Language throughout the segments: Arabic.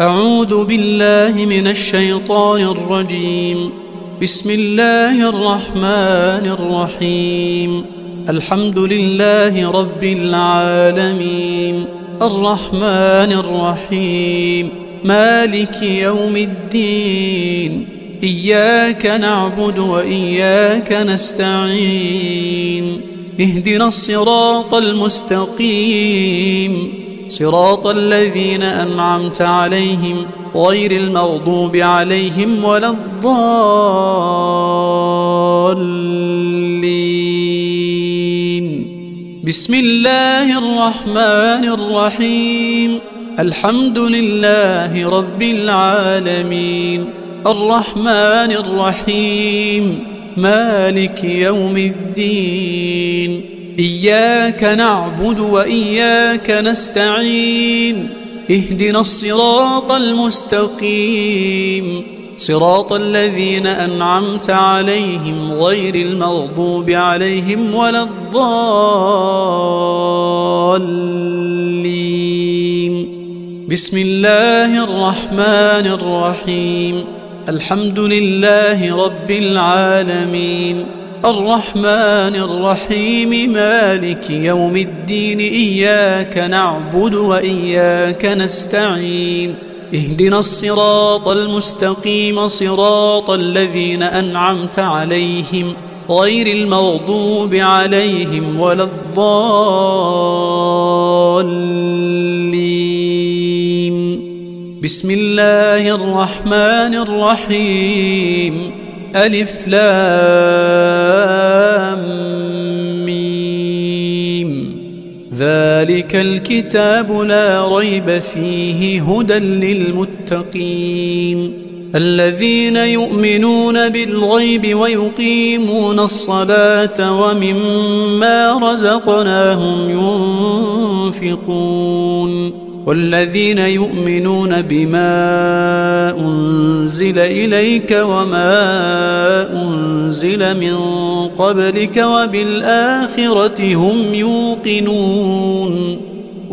أعوذ بالله من الشيطان الرجيم. بسم الله الرحمن الرحيم. الحمد لله رب العالمين، الرحمن الرحيم، مالك يوم الدين، إياك نعبد وإياك نستعين، اهدنا الصراط المستقيم، صراط الذين أنعمت عليهم غير المغضوب عليهم ولا الضالين. بسم الله الرحمن الرحيم. الحمد لله رب العالمين، الرحمن الرحيم، مالك يوم الدين، إياك نعبد وإياك نستعين، اهدنا الصراط المستقيم، صراط الذين أنعمت عليهم غير المغضوب عليهم ولا الضالين. بسم الله الرحمن الرحيم. الحمد لله رب العالمين، الرحمن الرحيم، مالك يوم الدين، إياك نعبد وإياك نستعين، اهدنا الصراط المستقيم، صراط الذين أنعمت عليهم غير المغضوب عليهم ولا الضالين. بسم الله الرحمن الرحيم. ألف لام ميم. ذلك الكتاب لا ريب فيه هدى للمتقين الذين يؤمنون بالغيب ويقيمون الصلاة ومما رزقناهم ينفقون والذين يؤمنون بما أنزل إليك وما أنزل من قبلك وبالآخرة هم يوقنون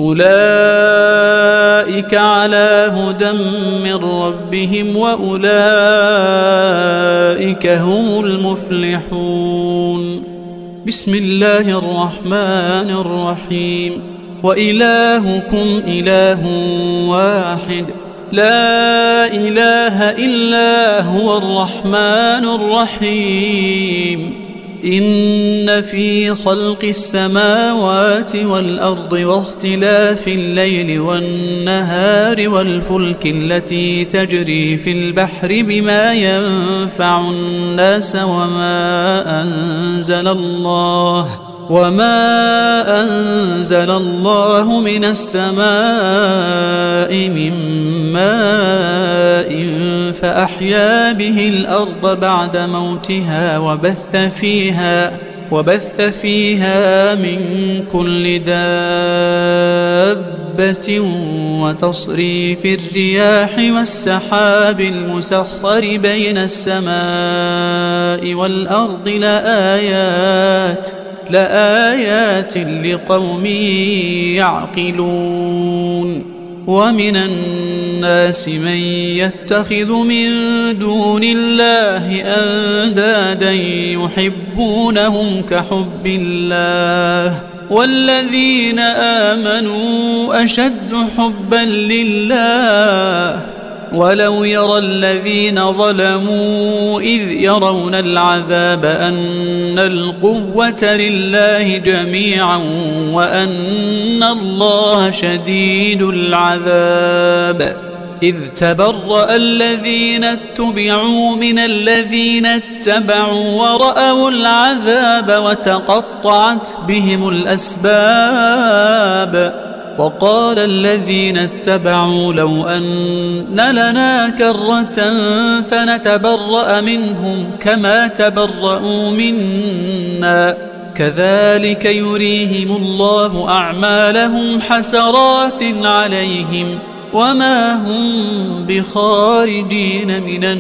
أولئك على هدى من ربهم وأولئك هم المفلحون. بسم الله الرحمن الرحيم. وإلهكم إله واحد، لا إله إلا هو الرحمن الرحيم. إن في خلق السماوات والأرض واختلاف الليل والنهار والفلك التي تجري في البحر بما ينفع الناس وما أنزل الله من السماء من ماء فأحيا به الأرض بعد موتها وبث فيها من كل دابة وتصريف الرياح والسحاب المسخر بين السماء والأرض لآيات لقوم يعقلون. ومن الناس من يتخذ من دون الله أندادا يحبونهم كحب الله والذين آمنوا أشد حبا لله ولو يرى الذين ظلموا إذ يرون العذاب أن القوة لله جميعا وأن الله شديد العذاب. إذ تبرأ الذين اتبعوا من الذين اتبعوا ورأوا العذاب وتقطعت بهم الأسباب. وقال الذين اتبعوا لو أن لنا كرة فنتبرأ منهم كما تبرأوا منا كذلك يريهم الله أعمالهم حسرات عليهم وما هم بخارجين من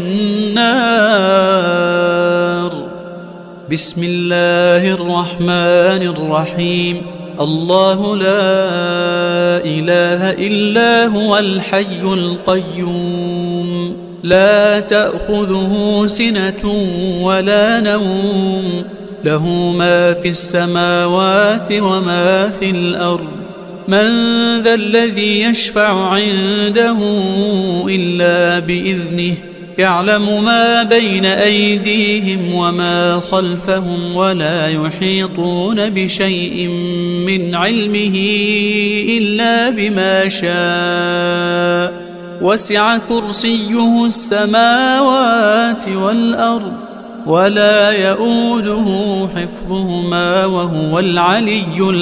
النار. بسم الله الرحمن الرحيم. الله لا إله إلا هو الحي القيوم لا تأخذه سنة ولا نوم له ما في السماوات وما في الأرض من ذا الذي يشفع عنده إلا بإذنه يعلم ما بين أيديهم وما خلفهم ولا يحيطون بشيء من علمه إلا بما شاء وسع كرسيه السماوات والأرض ولا يؤوده حفظهما وهو العلي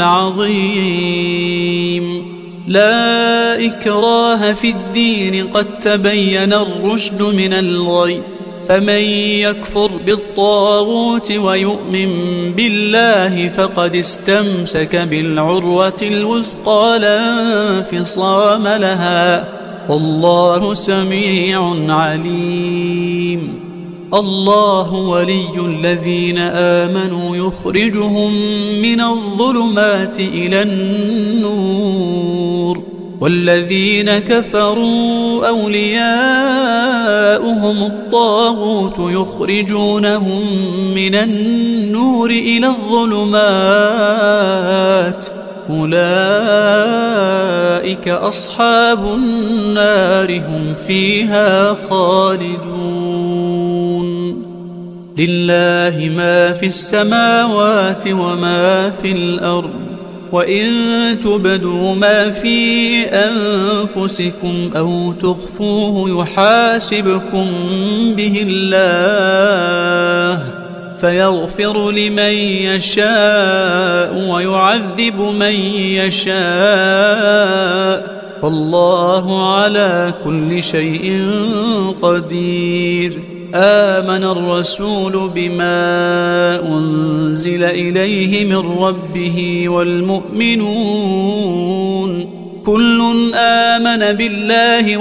العظيم لا إكراه في الدين قد تبين الرشد من الغي فمن يكفر بالطاغوت ويؤمن بالله فقد استمسك بالعروة الوثقى لا انفصام لها والله سميع عليم الله ولي الذين آمنوا يخرجهم من الظلمات إلى النور والذين كفروا أولياؤهم الطاغوت يخرجونهم من النور إلى الظلمات أولئك أصحاب النار هم فيها خالدون لله ما في السماوات وما في الأرض وإن تبدوا ما في أنفسكم أو تخفوه يحاسبكم به الله فيغفر لمن يشاء ويعذب من يشاء والله على كل شيء قدير آمن الرسول بما أنزل إليه من ربه والمؤمنون كل آمن بالله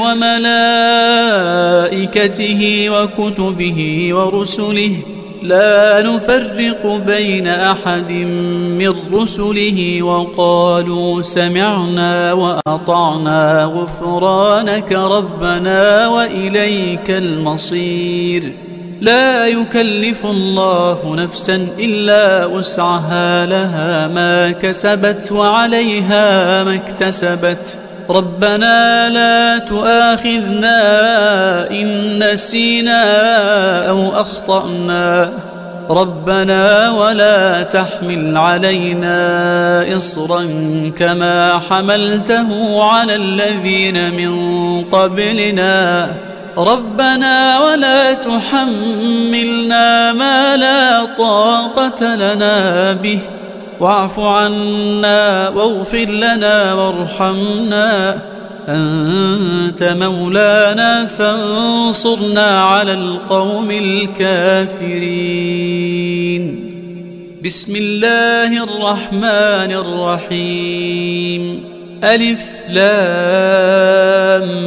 وملائكته وكتبه ورسله لا نفرق بين أحد من رسله وقالوا سمعنا وأطعنا غفرانك ربنا وإليك المصير لا يكلف الله نفسا إلا وسعها لها ما كسبت وعليها ما اكتسبت ربنا لا تؤاخذنا إن نسينا أو أخطأنا ربنا ولا تحمل علينا إصرا كما حملته على الذين من قبلنا ربنا ولا تحملنا ما لا طاقة لنا به واعف عنا واغفر لنا وارحمنا أنت مولانا فانصرنا على القوم الكافرين بسم الله الرحمن الرحيم ألف لام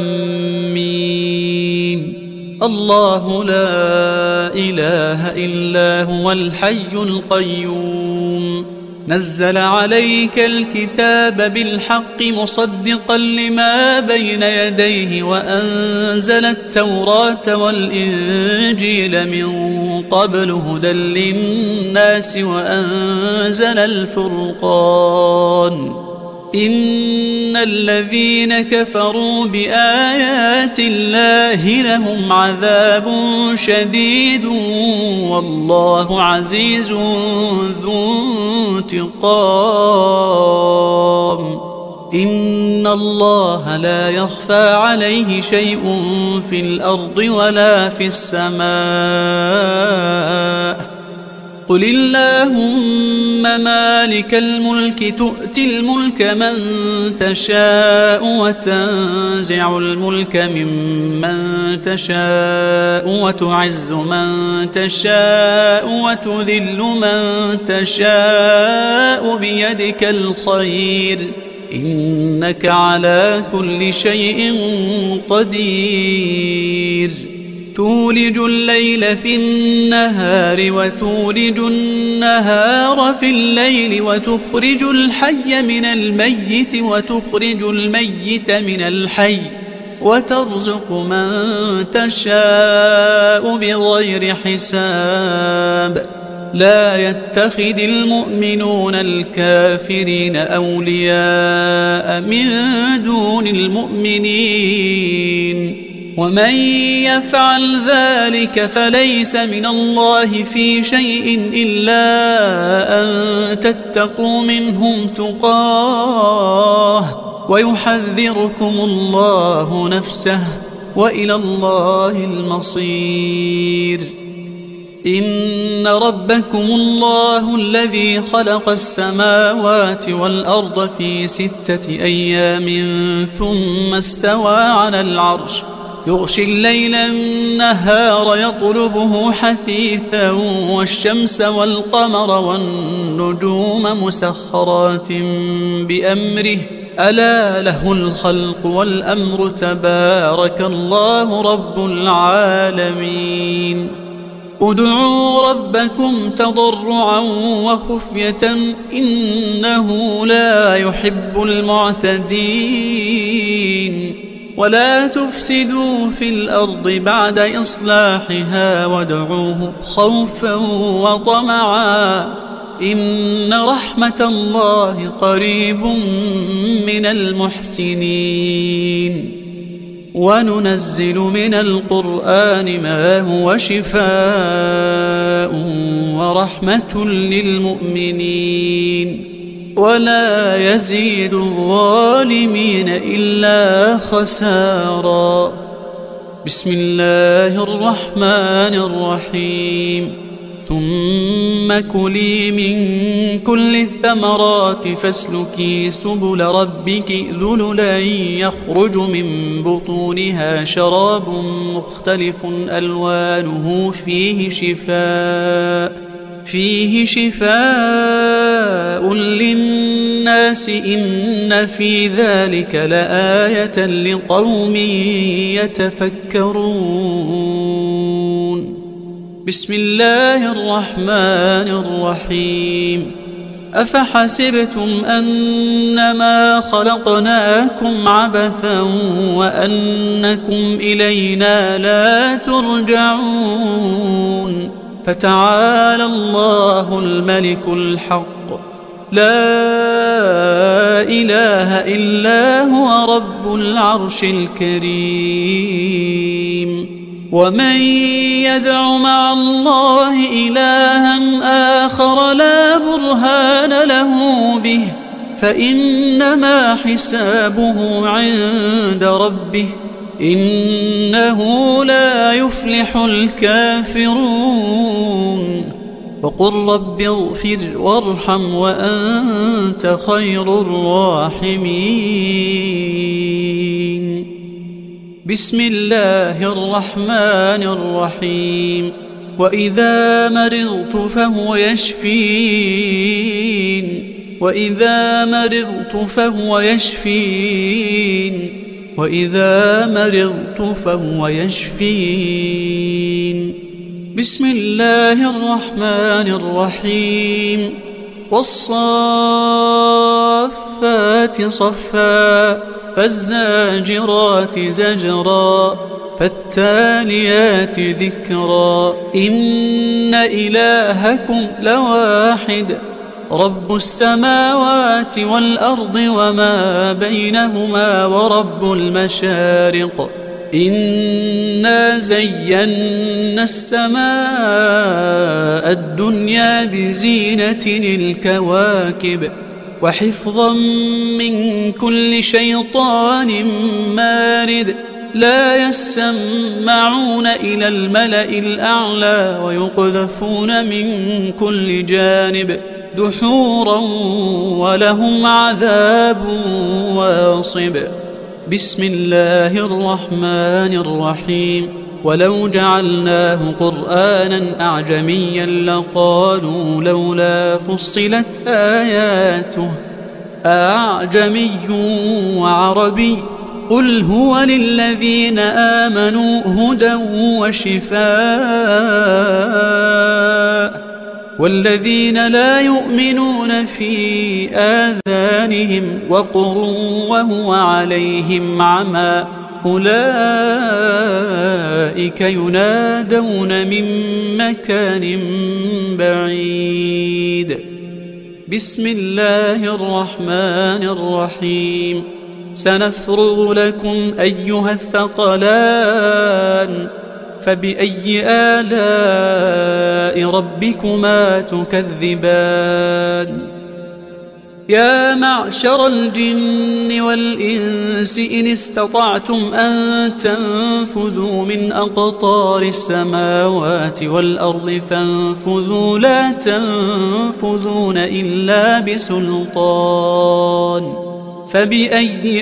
ميم الله لا إله إلا هو الحي القيوم نزل عليك الكتاب بالحق مصدقا لما بين يديه وأنزل التوراة والإنجيل من قبل هدى للناس وأنزل الفرقان إن الذين كفروا بآيات الله لهم عذاب شديد والله عزيز ذو انتقام إن الله لا يخفى عليه شيء في الأرض ولا في السماء قل اللهم مالك الملك تؤتي الملك من تشاء وتنزع الملك ممن تشاء وتعز من تشاء وتذل من تشاء بيدك الخير إنك على كل شيء قدير تولج الليل في النهار وتولج النهار في الليل وتخرج الحي من الميت وتخرج الميت من الحي وترزق من تشاء بغير حساب لا يتخذ المؤمنون الكافرين أولياء من دون المؤمنين ومن يفعل ذلك فليس من الله في شيء إلا أن تتقوا منهم تقاه ويحذركم الله نفسه وإلى الله المصير إن ربكم الله الذي خلق السماوات والأرض في 6 أيام ثم استوى على العرش يغشي الليل النهار يطلبه حثيثا والشمس والقمر والنجوم مسخرات بأمره ألا له الخلق والأمر تبارك الله رب العالمين ادعوا ربكم تضرعا وخفية إنه لا يحب المعتدين ولا تفسدوا في الأرض بعد إصلاحها وادعوه خوفا وطمعا إن رحمة الله قريب من المحسنين وننزل من القرآن ما هو شفاء ورحمة للمؤمنين ولا يزيد الظالمين إلا خسارا بسم الله الرحمن الرحيم ثم كلي من كل الثمرات فاسلكي سبل ربك ذللا يخرج من بطونها شراب مختلف ألوانه فيه شفاء للناس إن في ذلك لآية لقوم يتفكرون بسم الله الرحمن الرحيم أفحسبتم أنما خلقناكم عبثا وأنكم إلينا لا ترجعون فتعالى الله الملك الحق لا إله إلا هو رب العرش الكريم ومن يدع مع الله إلها آخر لا برهان له به فإنما حسابه عند ربه إنه لا يفلح الكافرون وقل رب اغفر وارحم وأنت خير الراحمين بسم الله الرحمن الرحيم وإذا مرضت فهو يشفين وإذا مرضت فهو يشفين بسم الله الرحمن الرحيم والصافات صفا فالزاجرات زجرا فالتاليات ذكرا إن إلهكم لواحد رب السماوات والأرض وما بينهما ورب المشارق إنا زينا السماء الدنيا بزينة الكواكب وحفظا من كل شيطان مارد لا يسمعون إلى الملأ الأعلى ويقذفون من كل جانب دحورا ولهم عذاب واصب بسم الله الرحمن الرحيم ولو جعلناه قرآنا أعجميا لقالوا لولا فصلت آياته أعجمي وعربي قل هو للذين آمنوا هدى وشفاء والذين لا يؤمنون في آذانهم وقر وهو عليهم عمى أولئك ينادون من مكان بعيد. بسم الله الرحمن الرحيم. سنفرغ لكم أيها الثقلان فبأي آلاء ربكما تكذبان؟ يا معشر الجن والإنس إن استطعتم أن تنفذوا من أقطار السماوات والأرض فانفذوا لا تنفذون إلا بسلطان. فبأي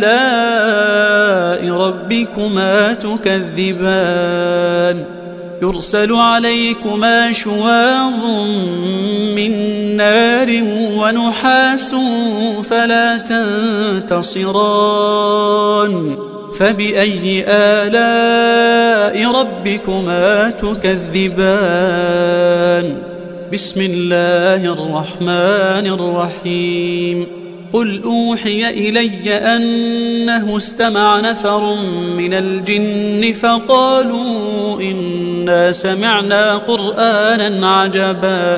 آلاء ربكما تكذبان؟ يرسل عليكما شواظ من نار ونحاس فلا تنتصران. فبأي آلاء ربكما تكذبان؟ بسم الله الرحمن الرحيم. قل أوحي إلي أنه استمع نفر من الجن فقالوا إنا سمعنا قرآنا عجبا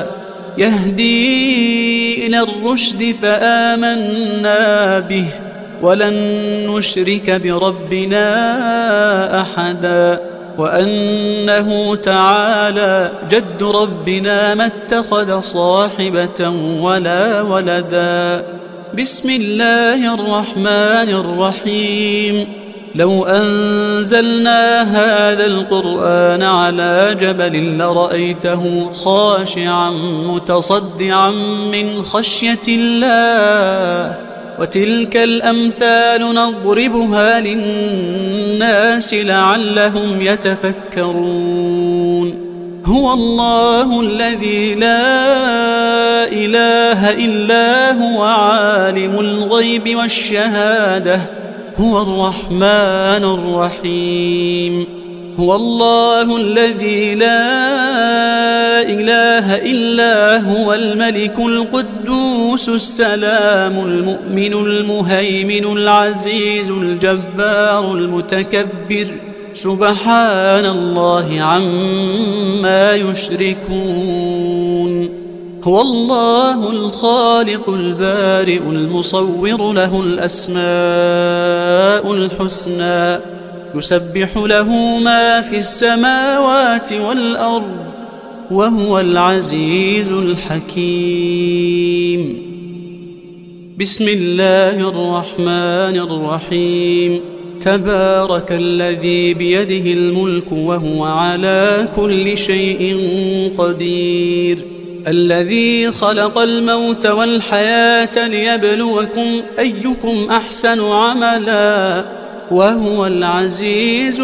يهدي إلى الرشد فآمنا به ولن نشرك بربنا أحدا وأنه تعالى جد ربنا ما اتخذ صاحبة ولا ولدا. بسم الله الرحمن الرحيم. لو أنزلنا هذا القرآن على جبل لرأيته خاشعا متصدعا من خشية الله وتلك الأمثال نضربها للناس لعلهم يتفكرون. هو الله الذي لا إله إلا هو عالم الغيب والشهادة هو الرحمن الرحيم. هو الله الذي لا إله إلا هو الملك القدوس السلام المؤمن المهيمن العزيز الجبار المتكبر سبحان الله عما يشركون. هو الله الخالق البارئ المصور له الأسماء الحسنى يسبح له ما في السماوات والأرض وهو العزيز الحكيم. بسم الله الرحمن الرحيم. تبارك الذي بيده الملك وهو على كل شيء قدير الذي خلق الموت والحياة ليبلوكم أيكم أحسن عملا وهو العزيز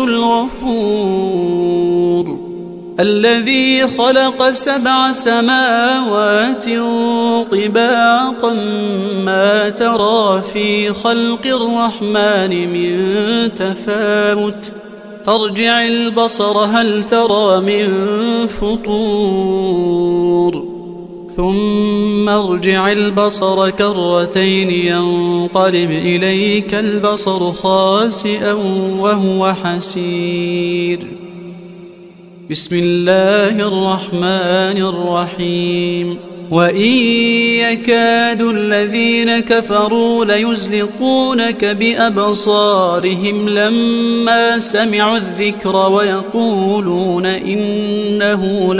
الغفور. الذي خلق 7 سماوات طباقا ما ترى في خلق الرحمن من تفاوت فارجع البصر هل ترى من فطور ثم ارجع البصر كرتين ينقلب إليك البصر خاسئا وهو حسير. بسم الله الرحمن الرحيم. وإن يكاد الذين كفروا ليزلقونك بأبصارهم لما سمعوا الذكر ويقولون إنه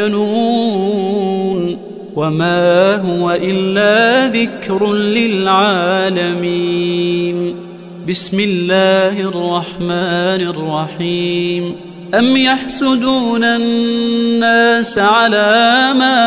لمجنون وما هو إلا ذكر للعالمين. بسم الله الرحمن الرحيم. أم يحسدون الناس على ما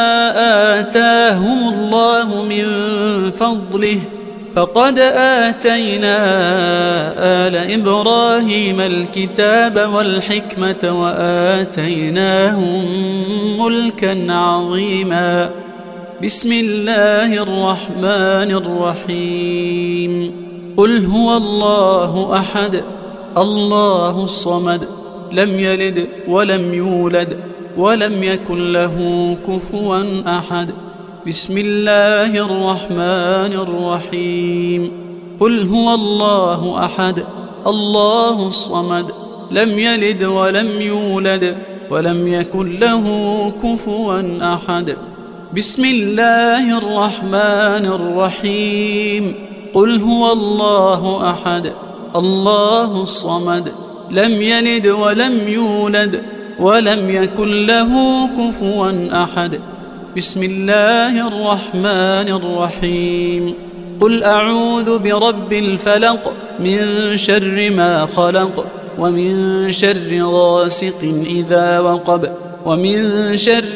آتاهم الله من فضله فقد آتينا آل إبراهيم الكتاب والحكمة وآتيناهم ملكا عظيما. بسم الله الرحمن الرحيم. قل هو الله أحد الله الصمد لم يلد ولم يولد ولم يكن له كفوا أحد. بسم الله الرحمن الرحيم. قل هو الله أحد الله الصمد لم يلد ولم يولد ولم يكن له كفوا أحد. بسم الله الرحمن الرحيم. قل هو الله أحد الله الصمد لم يلد ولم يولد ولم يكن له كفوا أحد. بسم الله الرحمن الرحيم. قل أعوذ برب الفلق من شر ما خلق ومن شر غاسق إذا وقب ومن شر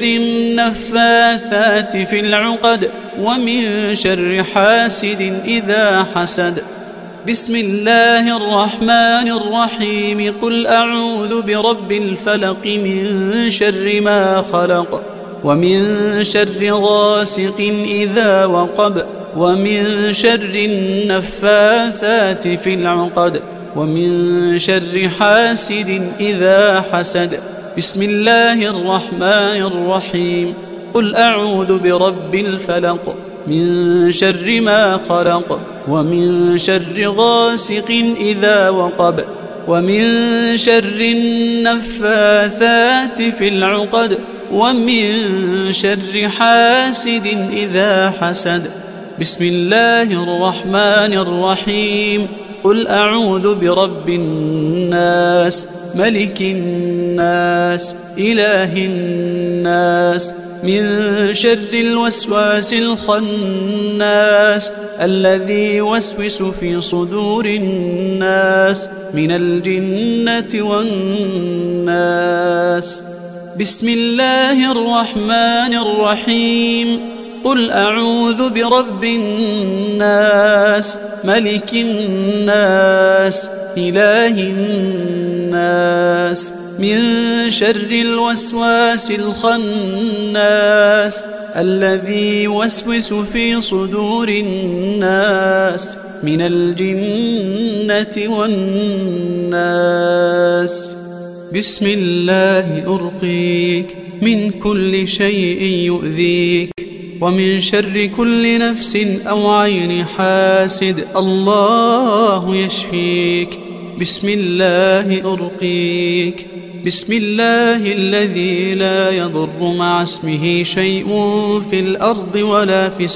النفاثات في العقد ومن شر حاسد إذا حسد. بسم الله الرحمن الرحيم. قل أعوذ برب الفلق من شر ما خلق ومن شر غاسق إذا وقب ومن شر النفاثات في العقد ومن شر حاسد إذا حسد. بسم الله الرحمن الرحيم. قل أعوذ برب الفلق من شر ما خلق ومن شر غاسق إذا وقب ومن شر النفاثات في العقد ومن شر حاسد إذا حسد. بسم الله الرحمن الرحيم. قل أعوذ برب الناس ملك الناس إله الناس من شر الوسواس الخناس الذي يوسوس في صدور الناس من الجنة والناس. بسم الله الرحمن الرحيم. قل أعوذ برب الناس ملك الناس إله الناس من شر الوسواس الخناس الذي يوسوس في صدور الناس من الجنة والناس. بسم الله أرقيك من كل شيء يؤذيك ومن شر كل نفس أو عين حاسد الله يشفيك. بسم الله أرقيك. بسم الله الذي لا يضر مع اسمه شيء في الأرض ولا في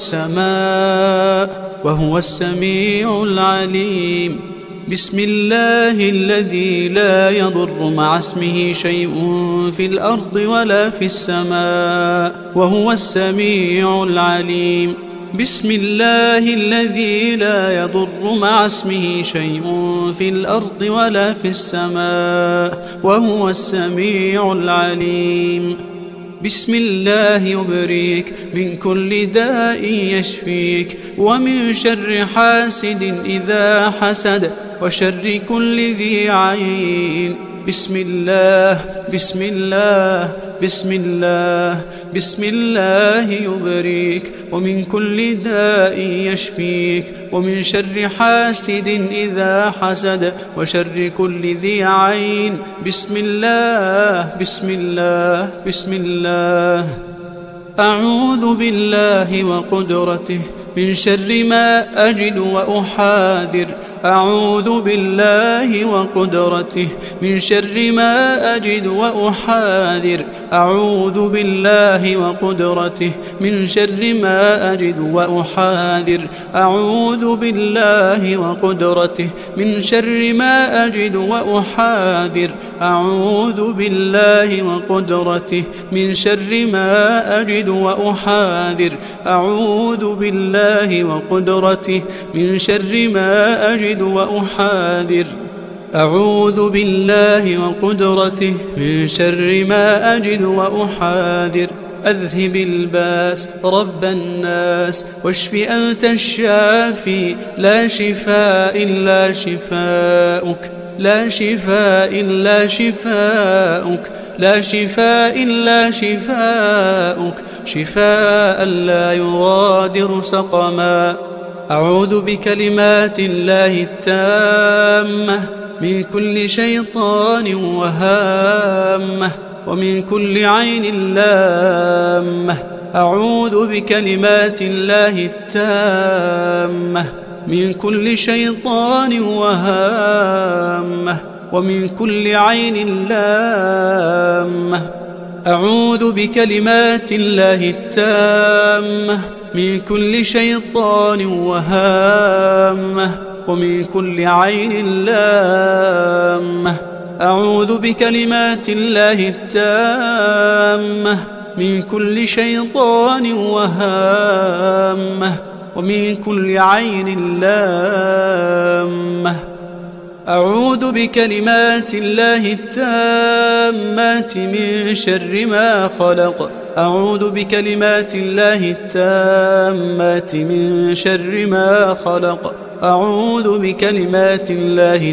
السماء وهو السميع العليم. بسم الله الذي لا يضر مع اسمه شيء في الأرض ولا في السماء وهو السميع العليم. بسم الله الذي لا يضر مع اسمه شيء في الأرض ولا في السماء وهو السميع العليم. بسم الله يبريك من كل داء يشفيك ومن شر حاسد إذا حسد وشر كل ذي عين. بسم الله بسم الله بسم الله بسم الله يبريك ومن كل داء يشفيك ومن شر حاسد إذا حسد وشر كل ذي عين. بسم الله بسم الله بسم الله. أعوذ بالله وقدرته من شر ما أجد وأحاذر. أعوذ بالله وقدرته من شر ما أجد وأحاذر. أعوذ بالله وقدرته من شر ما أجد وأحاذر. أعوذ بالله وقدرته من شر ما أجد وأحاذر. أعوذ بالله وقدرته من شر ما أجد وأحاذر. أعوذ بالله وقدرته من شر ما أجد وأحاذر. أعوذ بالله وقدرته من شر ما أجد وأحاذر. أذهب الباس رب الناس واشف أنت الشافي لا شفاء إلا شفاؤك لا شفاء إلا شفاؤك لا شفاء إلا شفاؤك شفاء لا يغادر سقما. أعوذ بكلمات الله التامة من كل شيطان وهامة ومن كل عين لامة. أعوذ بكلمات الله التامة من كل شيطان وهامة ومن كل عين لامة. أعوذ بكلمات الله التامة من كل شيطان وهامة ومن كل عين لامة. أعوذ بكلمات الله التامة من كل شيطان وهامة ومن كل عين لامة. أعوذ بكلمات الله التامات من شر ما خلق. أعوذ بكلمات الله التامات من شر ما خلق. أعوذ بكلمات الله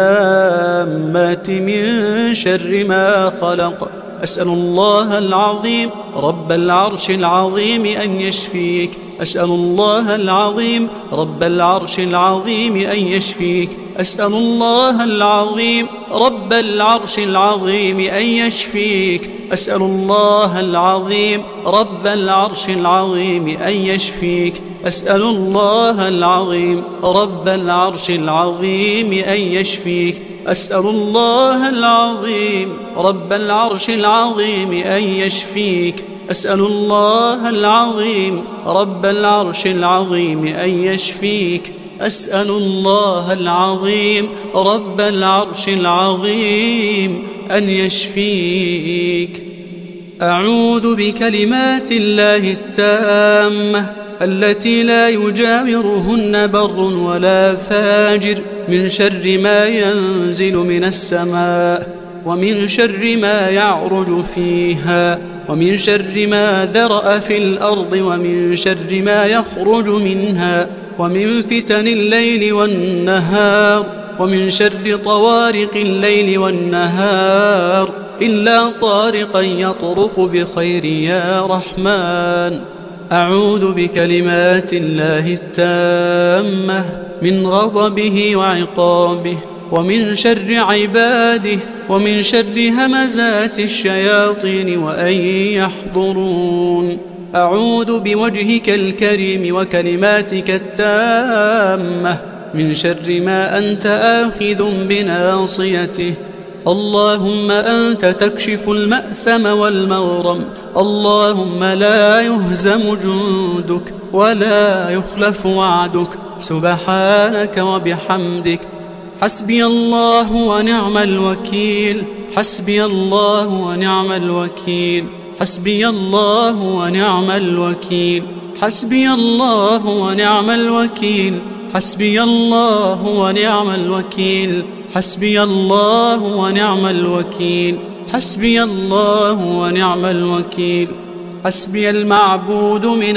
التامات من شر ما خلق. أسأل الله العظيم رب العرش العظيم أن يشفيك. أسأل الله العظيم رب العرش العظيم أن يشفيك. أسأل الله العظيم رب العرش العظيم أن يشفيك. أسأل الله العظيم رب العرش العظيم أن يشفيك. أسأل الله العظيم رب العرش العظيم أن يشفيك. أسأل الله العظيم رب العرش العظيم أن يشفيك. أسأل الله العظيم رب العرش العظيم أن يشفيك. أسأل الله العظيم رب العرش العظيم أن يشفيك. أعوذ بكلمات الله التامة التي لا يجاورهن بر ولا فاجر من شر ما ينزل من السماء ومن شر ما يعرج فيها ومن شر ما ذرأ في الأرض ومن شر ما يخرج منها ومن فتن الليل والنهار ومن شر طوارق الليل والنهار إلا طارقا يطرق بخير يا رحمن. أعوذ بكلمات الله التامة من غضبه وعقابه ومن شر عباده ومن شر همزات الشياطين وأن يحضرون. أعوذ بوجهك الكريم وكلماتك التامة من شر ما أنت آخذ بناصيته. اللهم أنت تكشف المأثم والمغرم. اللهم لا يهزم جندك ولا يخلف وعدك. سبحانك وبحمدك. حسبي الله ونعم الوكيل. حسبي الله ونعم الوكيل. حسبي الله ونعم الوكيل. حسبي الله ونعم الوكيل. حسبي الله ونعم الوكيل. حسبي الله ونعم الوكيل. حسبي الله ونعم الوكيل. حسبي المعبود من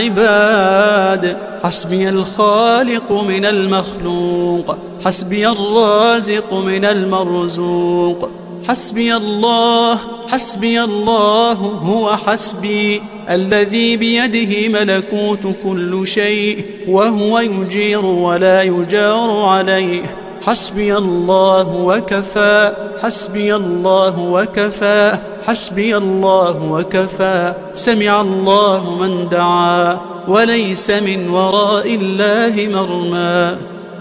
العباد. حسبي الخالق من المخلوق. حسبي الرازق من المرزوق. حسبي الله. حسبي الله هو حسبي الذي بيده ملكوت كل شيء وهو يجير ولا يجار عليه. حسبي الله وكفى. حسبي الله وكفى. حسبي الله وكفى. سمع الله من دعا وليس من وراء الله مرمى.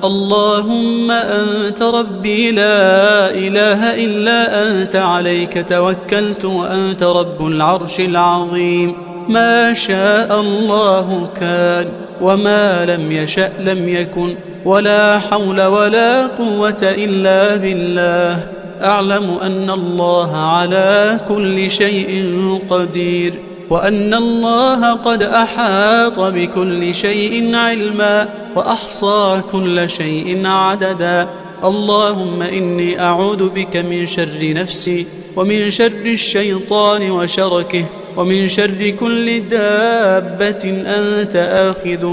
اللهم أنت ربي لا إله إلا أنت عليك توكلت وأنت رب العرش العظيم. ما شاء الله كان وما لم يشأ لم يكن ولا حول ولا قوة إلا بالله. أعلم أن الله على كل شيء قدير وأن الله قد أحاط بكل شيء علما وأحصى كل شيء عددا. اللهم إني أعوذ بك من شر نفسي ومن شر الشيطان وشركه ومن شر كل دابة أنت آخذ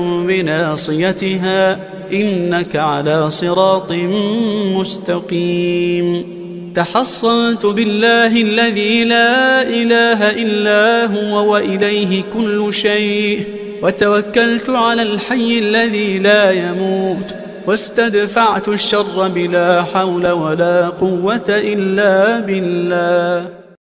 بناصيتها إنك على صراط مستقيم. تحصنت بالله الذي لا إله إلا هو وإليه كل شيء وتوكلت على الحي الذي لا يموت، واستدفعت الشر بلا حول ولا قوة إلا بالله.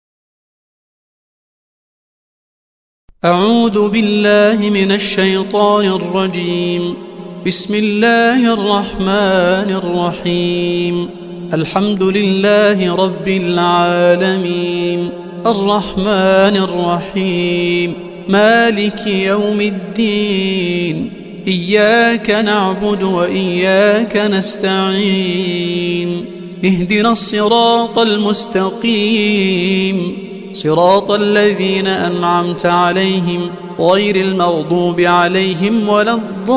أعوذ بالله من الشيطان الرجيم. بسم الله الرحمن الرحيم. الحمد لله رب العالمين، الرحمن الرحيم، مالك يوم الدين، إياك نعبد وإياك نستعين، اهدنا الصراط المستقيم، صراط الذين أنعمت عليهم غير المغضوب عليهم ولا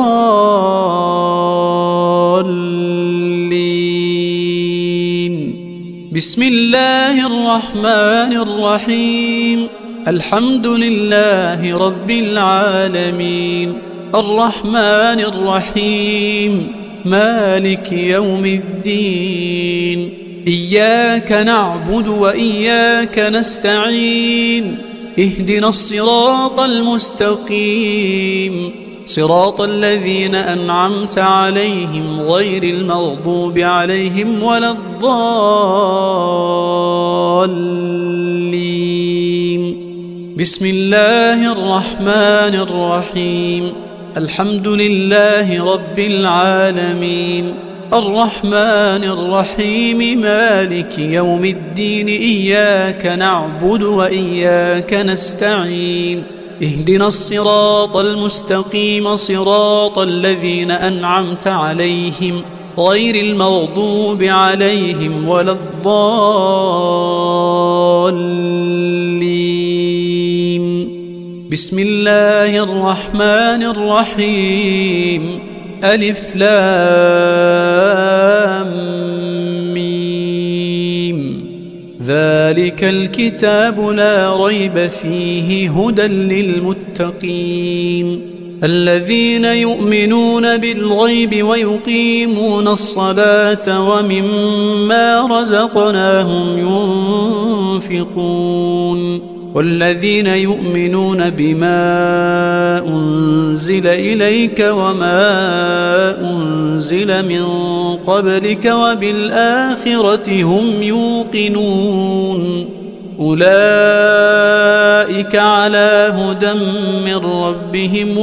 الضالين. بسم الله الرحمن الرحيم. الحمد لله رب العالمين، الرحمن الرحيم، مالك يوم الدين، إياك نعبد وإياك نستعين، اهدنا الصراط المستقيم، صراط الذين أنعمت عليهم غير المغضوب عليهم ولا الضالين. بسم الله الرحمن الرحيم. الحمد لله رب العالمين، الرحمن الرحيم، مالك يوم الدين، إياك نعبد وإياك نستعين، اهدنا الصراط المستقيم، صراط الذين أنعمت عليهم غير المغضوب عليهم ولا الضالين. بسم الله الرحمن الرحيم. ألف لام ميم. ذلك الكتاب لا ريب فيه هدى للمتقين الذين يؤمنون بالغيب ويقيمون الصلاة ومما رزقناهم ينفقون والذين يؤمنون بما أنزل إليك وما أنزل من قبلك وبالآخرة هم يوقنون أولئك على هدى من ربهم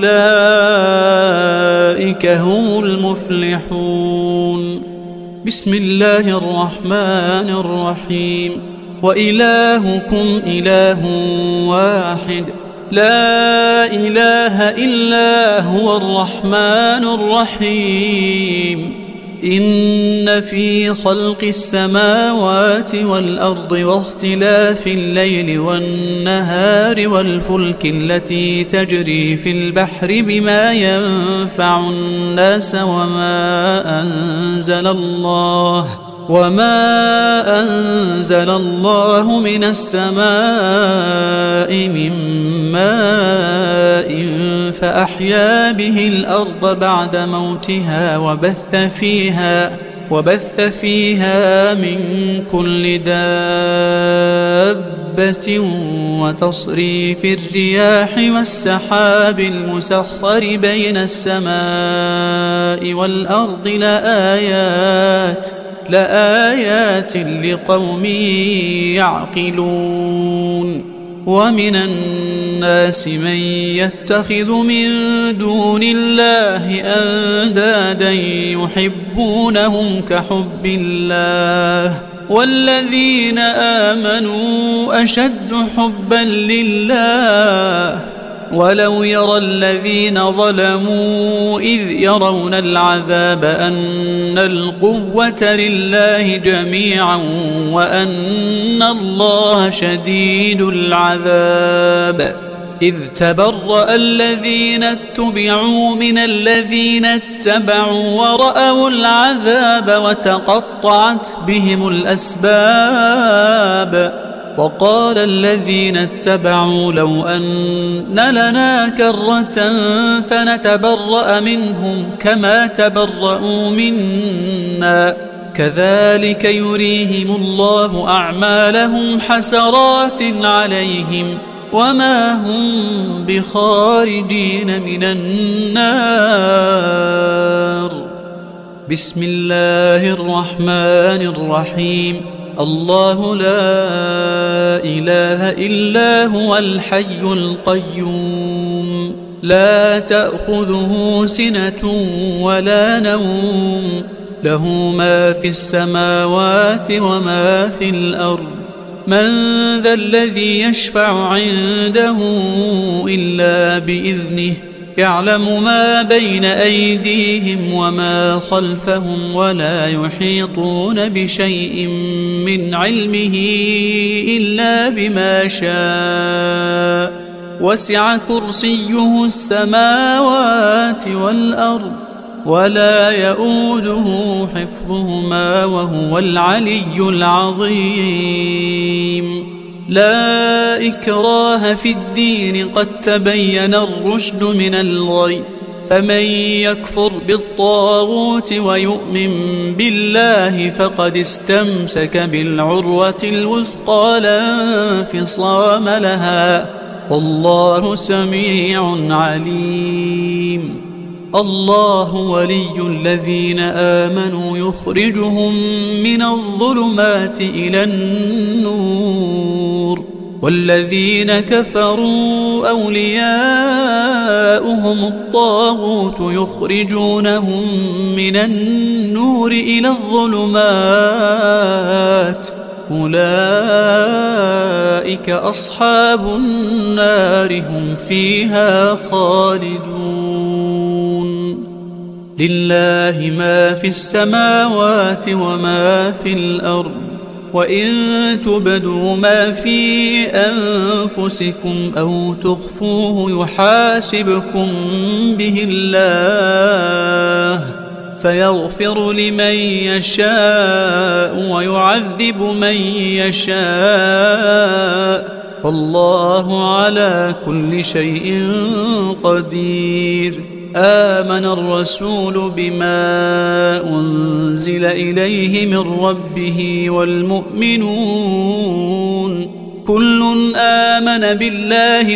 وأولئك هم المفلحون. بسم الله الرحمن الرحيم. وإلهكم إله واحد لا إله إلا هو الرحمن الرحيم. إن في خلق السماوات والأرض واختلاف الليل والنهار والفلك التي تجري في البحر بما ينفع الناس وما أنزل الله من السماء من ماء فأحيا به الأرض بعد موتها وبث فيها من كل دابة وتصريف الرياح والسحاب المسخر بين السماء والأرض لآيات لقوم يعقلون. ومن الناس من يتخذ من دون الله أندادا يحبونهم كحب الله والذين آمنوا أشد حبا لله ولو يرى الذين ظلموا إذ يرون العذاب أن القوة لله جميعا وأن الله شديد العذاب. إذ تبرأ الذين اتبعوا من الذين اتبعوا ورأوا العذاب وتقطعت بهم الأسباب. وقال الذين اتبعوا لو أن لنا كرة فنتبرأ منهم كما تبرأوا منا كذلك يريهم الله أعمالهم حسرات عليهم وما هم بخارجين من النار. بسم الله الرحمن الرحيم. الله لا إله إلا هو الحي القيوم لا تأخذه سنة ولا نوم له ما في السماوات وما في الأرض من ذا الذي يشفع عنده إلا بإذنه يعلم ما بين أيديهم وما خلفهم ولا يحيطون بشيء من علمه إلا بما شاء وسع كرسيه السماوات والأرض ولا يؤوده حفظهما وهو العلي العظيم. لا إكراه في الدين قد تبين الرشد من الغي فمن يكفر بالطاغوت ويؤمن بالله فقد استمسك بالعروة الوثقى لا انفصام لها والله سميع عليم. الله ولي الذين آمنوا يخرجهم من الظلمات إلى النور والذين كفروا أولياؤهم الطاغوت يخرجونهم من النور إلى الظلمات أولئك أصحاب النار هم فيها خالدون. لله ما في السماوات وما في الأرض وإن تبدوا ما في أنفسكم أو تخفوه يحاسبكم به الله فيغفر لمن يشاء ويعذب من يشاء والله على كل شيء قدير. آمن الرسول بما أنزل إليه من ربه والمؤمنون كل آمن بالله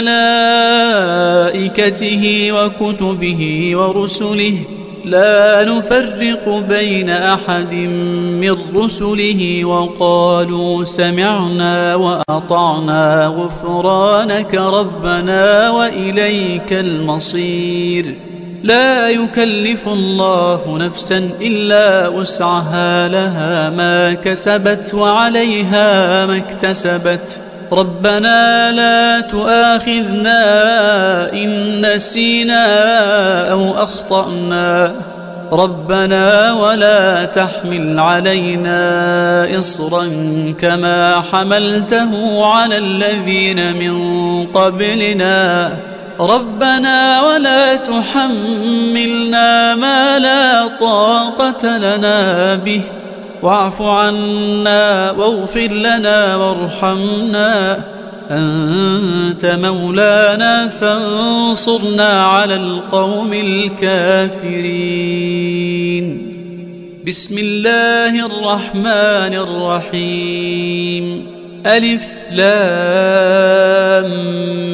وملائكته وكتبه ورسله لا نفرق بين أحد من رسله وقالوا سمعنا وأطعنا غفرانك ربنا وإليك المصير. لا يكلف الله نفسا إلا وسعها لها ما كسبت وعليها ما اكتسبت ربنا لا تؤاخذنا إن نسينا أو أخطأنا ربنا ولا تحمل علينا إصرا كما حملته على الذين من قبلنا ربنا ولا تحملنا ما لا طاقة لنا به واعف عنا واغفر لنا وارحمنا أنت مولانا فانصرنا على القوم الكافرين. بسم الله الرحمن الرحيم. ألف لام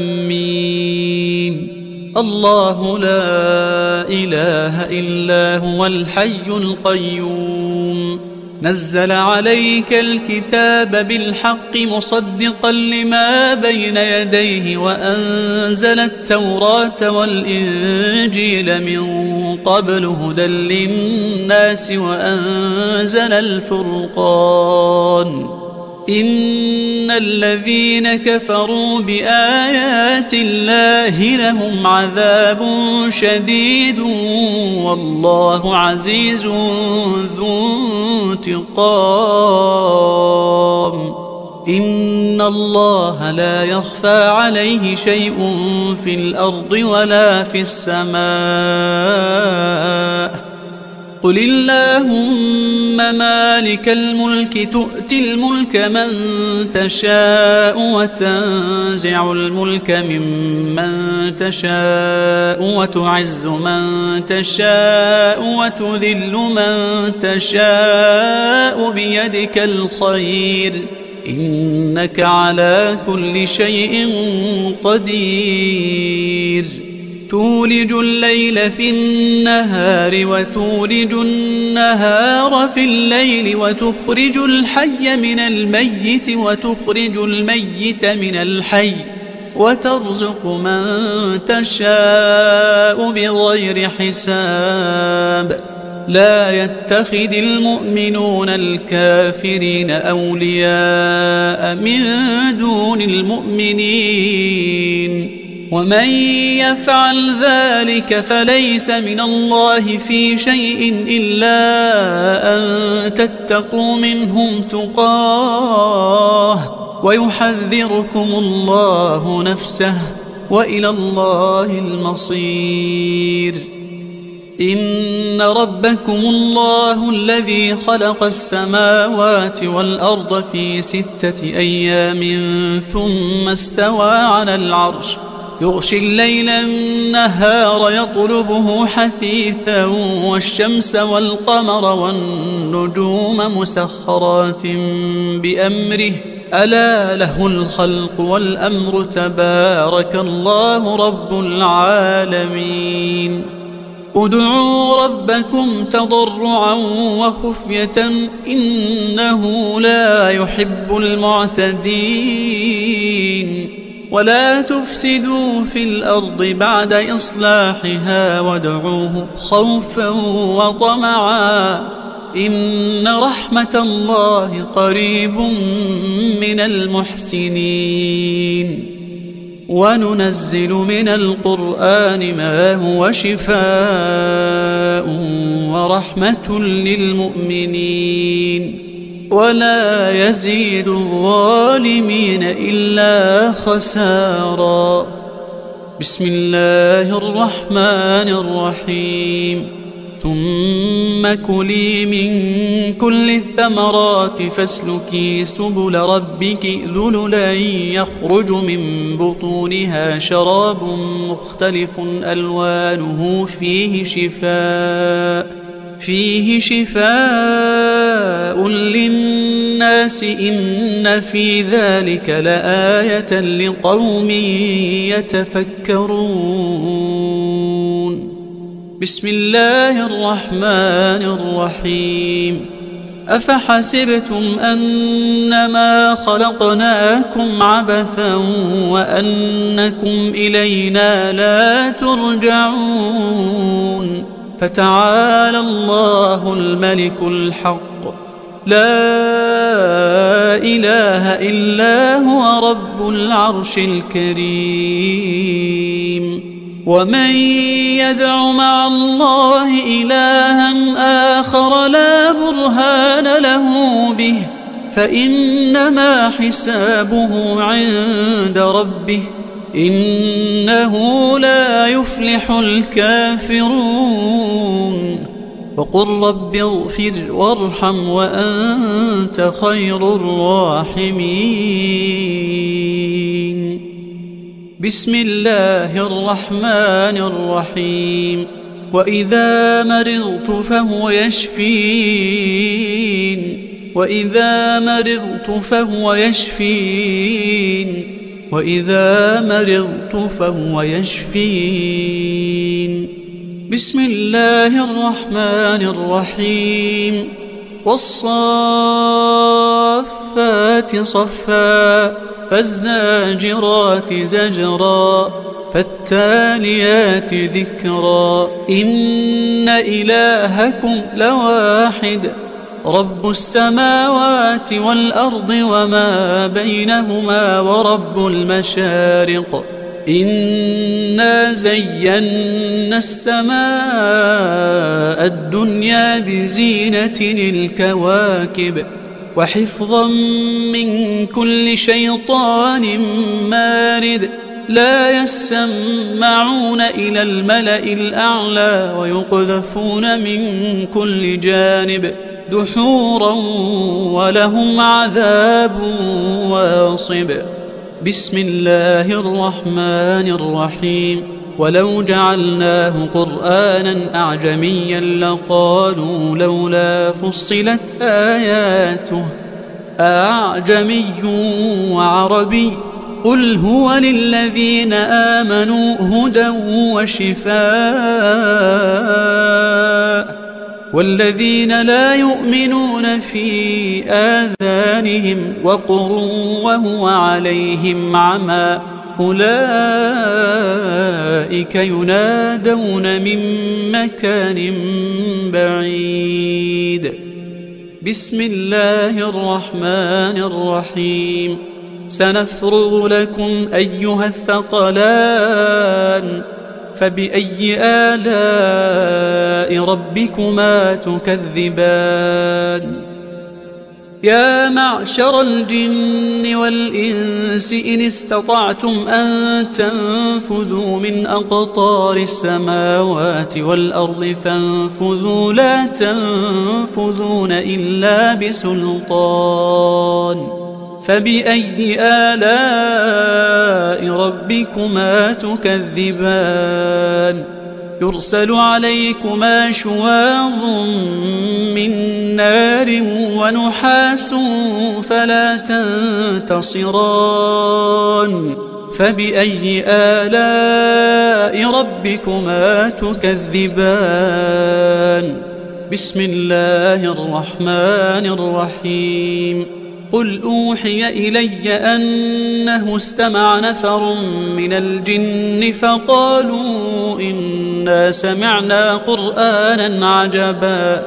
ميم. الله لا إله إلا هو الحي القيوم نزل عليك الكتاب بالحق مصدقا لما بين يديه وأنزل التوراة والإنجيل من قبل هدى للناس وأنزل الفرقان إن الذين كفروا بآيات الله لهم عذاب شديد والله عزيز ذو انتقام. إن الله لا يخفى عليه شيء في الأرض ولا في السماء. قل اللهم مالك الملك تؤتي الملك من تشاء وتنزع الملك ممن تشاء وتعز من تشاء وتذل من تشاء بيدك الخير إنك على كل شيء قدير تولج الليل في النهار وتولج النهار في الليل وتخرج الحي من الميت وتخرج الميت من الحي وترزق من تشاء بغير حساب لا يتخذ المؤمنون الكافرين أولياء من دون المؤمنين ومن يفعل ذلك فليس من الله في شيء إلا أن تتقوا منهم تقاه ويحذركم الله نفسه وإلى الله المصير إن ربكم الله الذي خلق السماوات والأرض في 6 أيام ثم استوى على العرش يغشي الليل النهار يطلبه حثيثا والشمس والقمر والنجوم مسخرات بأمره ألا له الخلق والأمر تبارك الله رب العالمين ادعوا ربكم تضرعا وخفية إنه لا يحب المعتدين ولا تفسدوا في الأرض بعد إصلاحها وادعوه خوفا وطمعا إن رحمة الله قريب من المحسنين وننزل من القرآن ما هو شفاء ورحمة للمؤمنين ولا يزيد الظالمين إلا خسارا بسم الله الرحمن الرحيم ثم كلي من كل الثمرات فاسلكي سبل ربك ذللا يخرج من بطونها شراب مختلف ألوانه فيه شفاء للناس إن في ذلك لآية لقوم يتفكرون بسم الله الرحمن الرحيم أفحسبتم أنما خلقناكم عبثا وأنكم إلينا لا ترجعون فتعالى الله الملك الحق لا إله إلا هو رب العرش الكريم ومن يدع مع الله إلها آخر لا برهان له به فإنما حسابه عند ربه إنه لا يفلح الكافرون وقل رب اغفر وارحم وأنت خير الراحمين بسم الله الرحمن الرحيم وإذا مرضت فهو يشفين وإذا مرضت فهو يشفين بسم الله الرحمن الرحيم والصافات صفا فالزاجرات زجرا فالتاليات ذكرا إن إلهكم لواحد رب السماوات والأرض وما بينهما ورب المشارق إنا زينا السماء الدنيا بزينة الكواكب وحفظا من كل شيطان مارد لا يسمعون إلى الملأ الأعلى ويقذفون من كل جانب دحورا ولهم عذاب واصب بسم الله الرحمن الرحيم ولو جعلناه قرآنا أعجميا لقالوا لولا فصلت آياته أعجمي وعربي قل هو للذين آمنوا هدى وشفاء والذين لا يؤمنون في آذانهم وقر وهو عليهم عمى أولئك ينادون من مكان بعيد. بسم الله الرحمن الرحيم. سنفرغ لكم أيها الثقلان فبأي آلاء ربكما تكذبان. يا معشر الجن والإنس إن استطعتم أن تنفذوا من أقطار السماوات والأرض فانفذوا لا تنفذون إلا بسلطان. فبأي آلاء ربكما تكذبان. يرسل عليكما شواظ من نار ونحاس فلا تنتصران. فبأي آلاء ربكما تكذبان. بسم الله الرحمن الرحيم. قل أوحي إلي أنه استمع نفر من الجن فقالوا إنا سمعنا قرآنا عجبا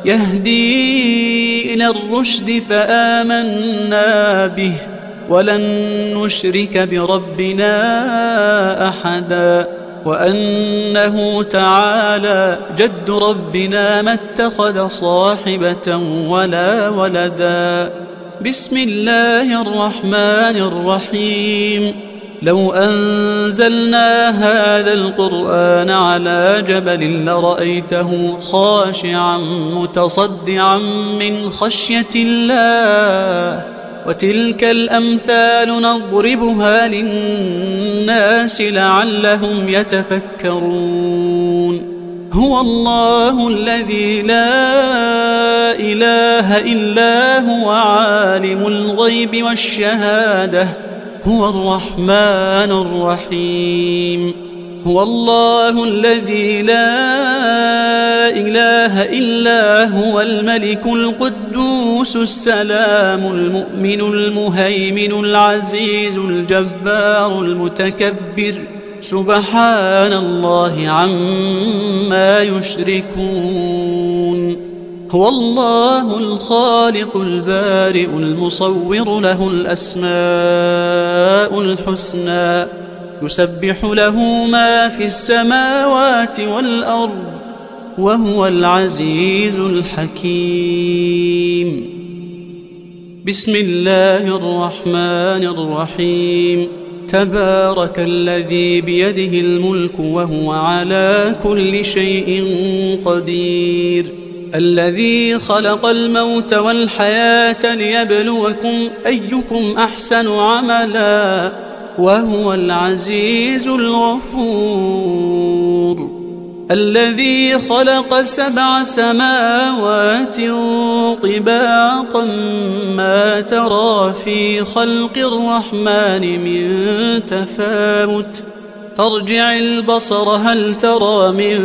يهدي إلى الرشد فآمنا به ولن نشرك بربنا أحدا وأنه تعالى جد ربنا ما اتخذ صاحبة ولا ولدا. بسم الله الرحمن الرحيم. لو أنزلنا هذا القرآن على جبل لرأيته خاشعا متصدعا من خشية الله وتلك الأمثال نضربها للناس لعلهم يتفكرون. هو الله الذي لا إله إلا هو عالم الغيب والشهادة هو الرحمن الرحيم. هو الله الذي لا إله إلا هو الملك القدوس السلام المؤمن المهيمن العزيز الجبار المتكبر سبحان الله عما يشركون. هو الله الخالق البارئ المصور له الأسماء الحسنى يسبح له ما في السماوات والأرض وهو العزيز الحكيم. بسم الله الرحمن الرحيم. تبارك الذي بيده الملك وهو على كل شيء قدير. الذي خلق الموت والحياة ليبلوكم أيكم أحسن عملا وهو العزيز الغفور. الذي خلق 7 سماوات طباقا ما ترى في خلق الرحمن من تفاوت فارجع البصر هل ترى من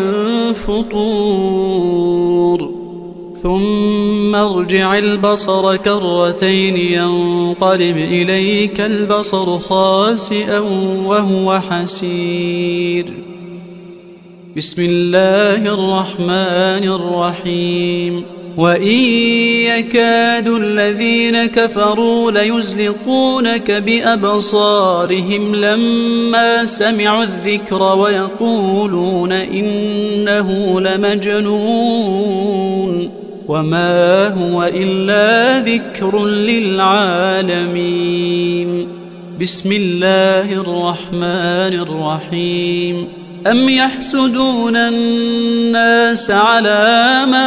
فطور ثم ارجع البصر كرتين ينقلب إليك البصر خاسئا وهو حسير. بسم الله الرحمن الرحيم. وإن يكاد الذين كفروا ليزلقونك بأبصارهم لما سمعوا الذكر ويقولون إنه لمجنون وما هو إلا ذكر للعالمين. بسم الله الرحمن الرحيم. أم يحسدون الناس على ما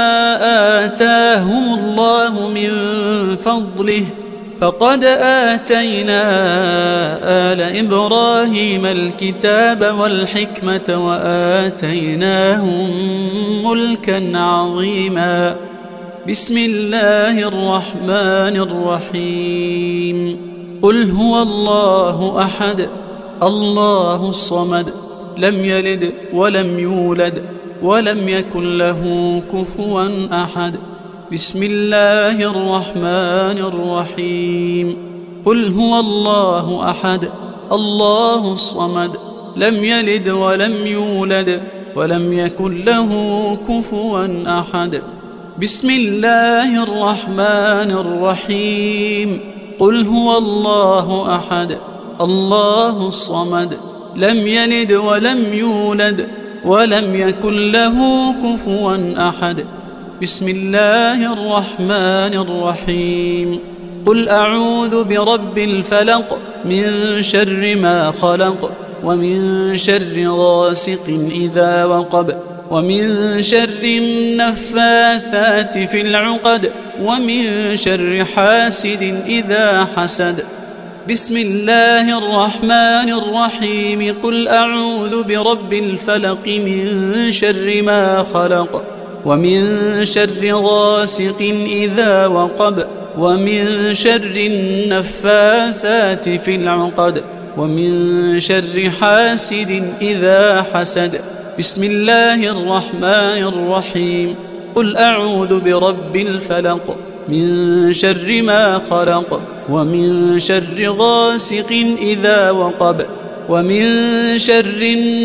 آتاهم الله من فضله فقد آتينا آل إبراهيم الكتاب والحكمة وآتيناهم ملكا عظيما. بسم الله الرحمن الرحيم. قل هو الله أحد الله الصمد لم يلد ولم يولد ولم يكن له كفوا أحد. بسم الله الرحمن الرحيم. قل هو الله أحد الله الصمد لم يلد ولم يولد ولم يكن له كفوا أحد. بسم الله الرحمن الرحيم. قل هو الله أحد الله الصمد لم يلد ولم يولد ولم يكن له كفوا أحد. بسم الله الرحمن الرحيم. قل أعوذ برب الفلق من شر ما خلق ومن شر غاسق إذا وقب ومن شر النفاثات في العقد ومن شر حاسد إذا حسد. بسم الله الرحمن الرحيم. قل أعوذ برب الفلق من شر ما خلق ومن شر غاسق إذا وقب ومن شر النفاثات في العقد ومن شر حاسد إذا حسد. بسم الله الرحمن الرحيم. قل أعوذ برب الفلق من شر ما خلق ومن شر غاسق إذا وقب ومن شر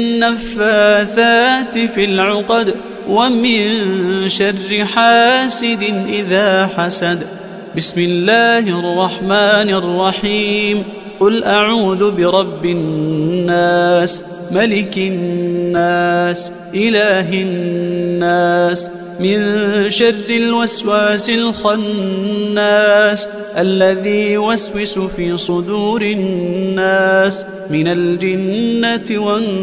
النفاثات في العقد ومن شر حاسد إذا حسد. بسم الله الرحمن الرحيم. قل أعوذ برب الناس ملك الناس إله الناس من شر الوسواس الخناس الذي يوسوس في صدور الناس من الجنة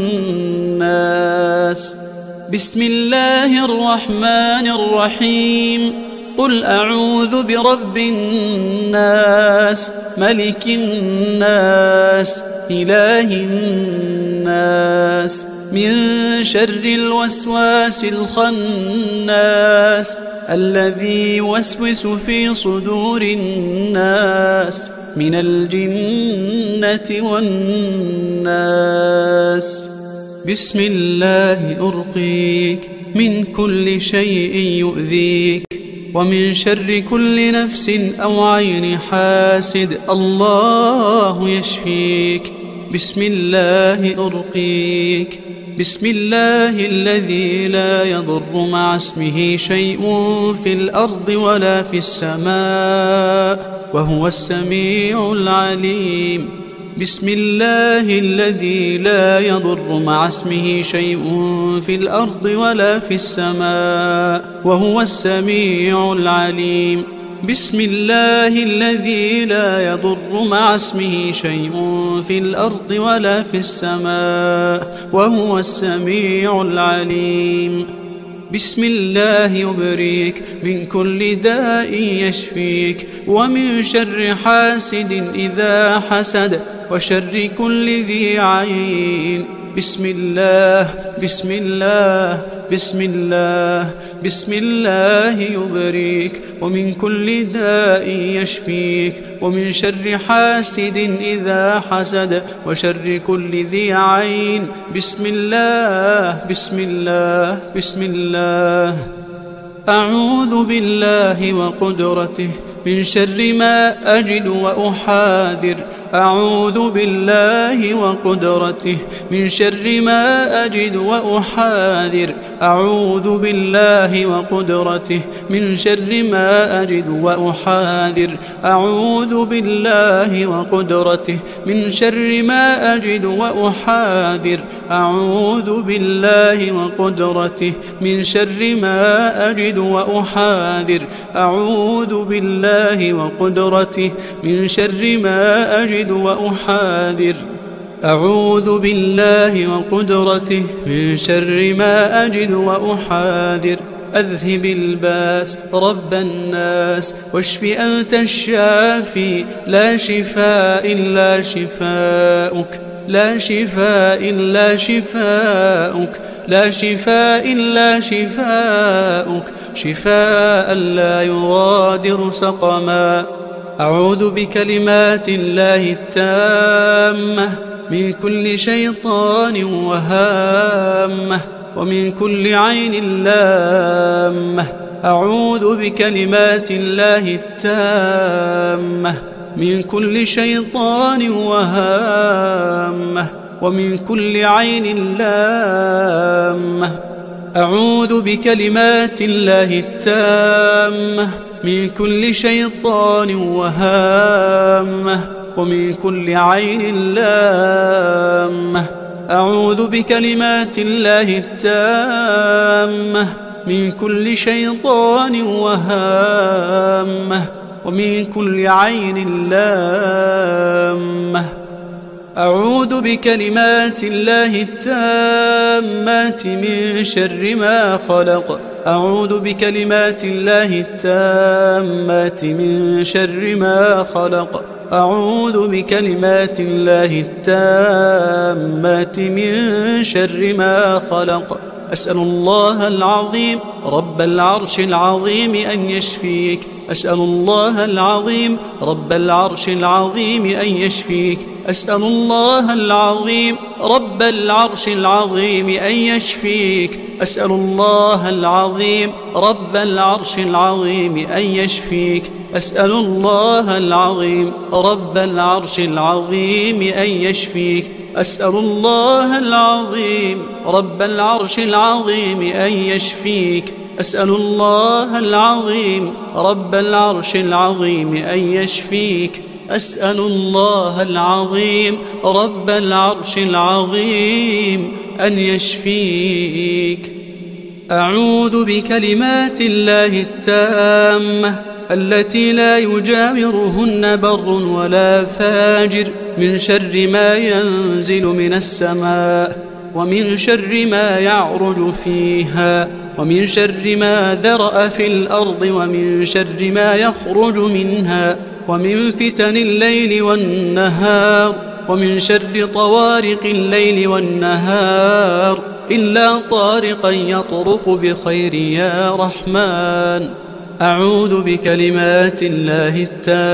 والناس. بسم الله الرحمن الرحيم. قل أعوذ برب الناس ملك الناس إله الناس من شر الوسواس الخناس الذي يوسوس في صدور الناس من الجنة والناس. بسم الله أرقيك من كل شيء يؤذيك ومن شر كل نفس أو عين حاسد الله يشفيك. بسم الله أرقيك. بسم الله الذي لا يضر مع اسمه شيء في الأرض ولا في السماء وهو السميع العليم. بسم الله الذي لا يضر مع اسمه شيء في الأرض ولا في السماء وهو السميع العليم. بسم الله الذي لا يضر مع اسمه شيء في الأرض ولا في السماء وهو السميع العليم. بسم الله يبريك من كل داء يشفيك ومن شر حاسد إذا حسد وشر كل ذي عين. بسم الله بسم الله بسم الله بسم الله يبريك ومن كل داء يشفيك ومن شر حاسد إذا حسد وشر كل ذي عين. بسم الله بسم الله بسم الله. أعوذ بالله وقدرته من شر ما أجد وأحاذر. أعوذ بالله وقدرته من شر ما أجد وأحاذر. أعوذ بالله وقدرته من شر ما أجد وأحاذر. أعوذ بالله وقدرته من شر ما أجد وأحاذر. أعوذ بالله وقدرته من شر ما أجد وأحاذر. أعوذ بالله وقدرته من شر ما أجد وأحاذر. أعوذ بالله وقدرته من شر ما أجد وأحاذر. أذهب الباس رب الناس واشف أنت الشافي لا شفاء إلا شفاؤك لا شفاء إلا شفاؤك لا شفاء إلا شفاؤك شفاء لا يغادر سقما. أعوذ بكلمات الله التامة من كل شيطان وهامة ومن كل عين لامة. أعوذ بكلمات الله التامة من كل شيطان وهامة ومن كل عين لامة. أعوذ بكلمات الله التامة من كل شيطان وهامة ومن كل عين لامة. أعوذ بكلمات الله التامة من كل شيطان وهامة ومن كل عين لامة. أعوذ بكلمات الله التامات من شر ما خلق. أعوذ بكلمات الله التامات من شر ما خلق. أعوذ بكلمات الله التامات من شر ما خلق. أسأل الله العظيم رب العرش العظيم أن يشفيك. أسأل الله العظيم رب العرش العظيم أن يشفيك. أسأل الله العظيم رب العرش العظيم أن يشفيك. أسأل الله العظيم رب العرش العظيم أن يشفيك. أسأل الله العظيم رب العرش العظيم أن يشفيك. أسأل الله العظيم رب العرش العظيم أن يشفيك. أسأل الله العظيم رب العرش العظيم أن يشفيك. أسأل الله العظيم رب العرش العظيم أن يشفيك. أعوذ بكلمات الله التامة التي لا يجاورهن بر ولا فاجر من شر ما ينزل من السماء ومن شر ما يعرج فيها ومن شر ما ذرأ في الأرض ومن شر ما يخرج منها ومن فتن الليل والنهار ومن شر طوارق الليل والنهار إلا طارقا يطرق بخير يا رحمن. أعوذ بكلمات الله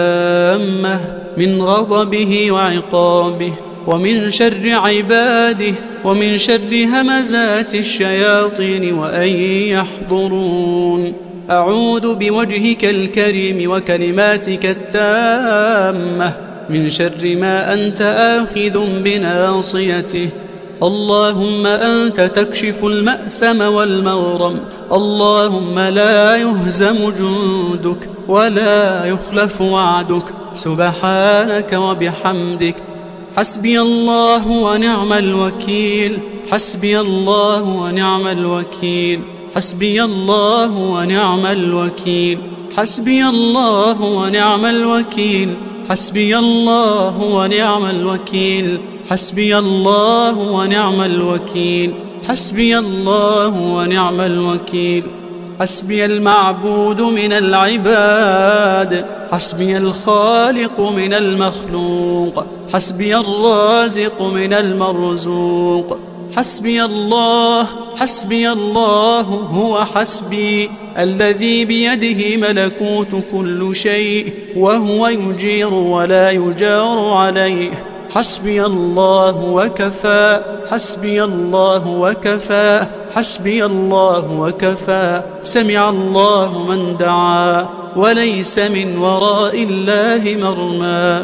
التامة من غضبه وعقابه ومن شر عباده ومن شر همزات الشياطين وأن يحضرون. أعوذ بوجهك الكريم وكلماتك التامة من شر ما أنت آخذ بناصيته. اللهم أنت تكشف المأثم والمغرم. اللهم لا يهزم جندك ولا يخلف وعدك. سبحانك وبحمدك. حسبي الله ونعم الوكيل. حسبي الله ونعم الوكيل. حسبي الله ونعم الوكيل. حسبي الله ونعم الوكيل. حسبي الله ونعم الوكيل. حسبي الله ونعم الوكيل. حسبي الله ونعم الوكيل. حسبي المعبود من العباد. حسبي الخالق من المخلوق. حسبي الرازق من المرزوق. حسبي الله. حسبي الله هو حسبي الذي بيده ملكوت كل شيء وهو يجير ولا يجار عليه. حسبي الله وكفى. حسبي الله وكفى. حسبي الله وكفى. سمع الله من دعا وليس من وراء الله مرمى.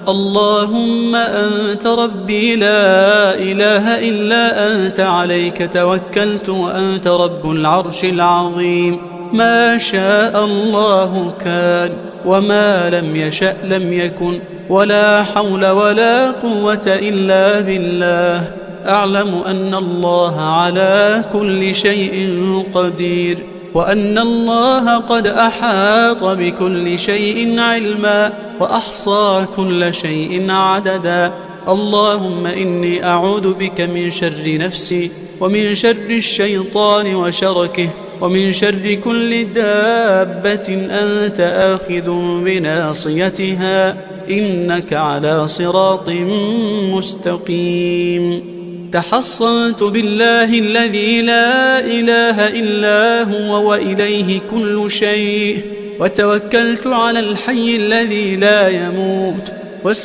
اللهم أنت ربي لا إله إلا أنت عليك توكلت وأنت رب العرش العظيم. ما شاء الله كان وما لم يشأ لم يكن ولا حول ولا قوة إلا بالله. أعلم أن الله على كل شيء قدير وأن الله قد أحاط بكل شيء علما وأحصى كل شيء عددا. اللهم إني أعوذ بك من شر نفسي ومن شر الشيطان وشركه ومن شر كل دابة أنت آخذ بناصيتها إنك على صراط مستقيم. تحصنت بالله الذي لا إله إلا هو وإليه كل شيء، وتوكلت على الحي الذي لا يموت،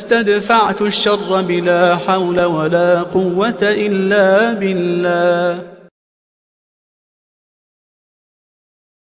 واستدفعت الشر بلا حول ولا قوة إلا بالله.